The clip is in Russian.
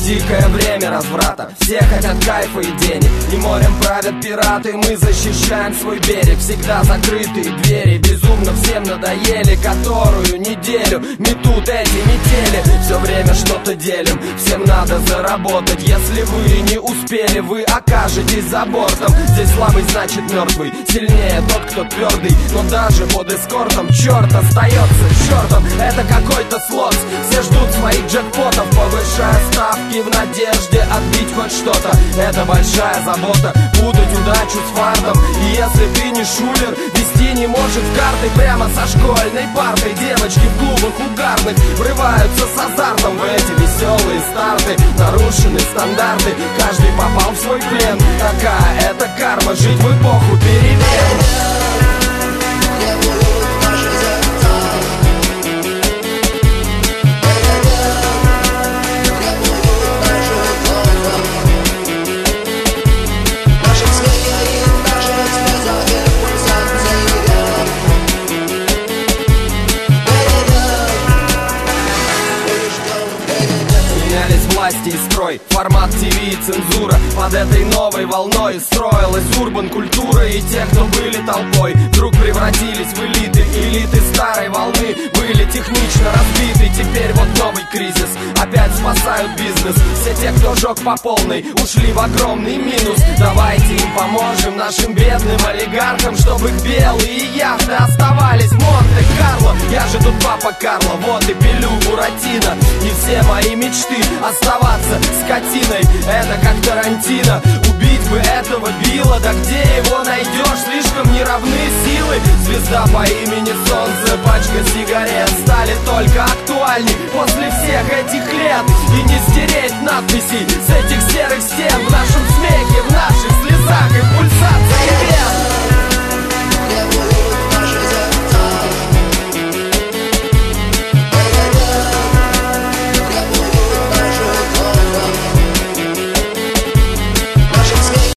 Дикое время разврата, все хотят кайфа и денег, и морем правят пираты, мы защищаем свой берег. Всегда закрытые двери, безумно всем надоели, которую неделю метут эти метели. Все время что-то делим, всем надо заработать. Если вы не успели, вы окажетесь за бортом. Здесь слабый значит мертвый, сильнее тот, кто твердый. Но даже под эскортом черт остается чертом. Это какой-то слот, все ждут своих джекпотов, повышая ставки в надежде отбить хоть что-то. Это большая забота, путать удачу с фартом. И если ты не шулер, вести не может в карты прямо со школьной партой. Девочки в клубах угарных врываются с азартом в эти веселые старты. Нарушены стандарты, каждый попал в свой плен. Такая это карма, жить в эпоху перемен. Власти и строй, формат ТВ и цензура. Под этой новой волной строилась урбан-культура. И те, кто были толпой, вдруг превратились в элиты. Элиты старой волны были технично разбиты. Теперь вот новый кризис, опять спасают бизнес. Все те, кто жег по полной, ушли в огромный минус. Давайте им поможем, нашим бедным олигархам, чтобы их белые яхты оставались в Монте-Карло. Я же тут папа Карло, вот и пилю Буратино. И все мои мечты оставаться скотиной, это как Тарантино. Убить бы этого Билла, да где его найдешь? Слишком неравны силы. Звезда по имени Солнце, пачка сигарет стали только актуальней после всех этих лет. И не стереть надписей с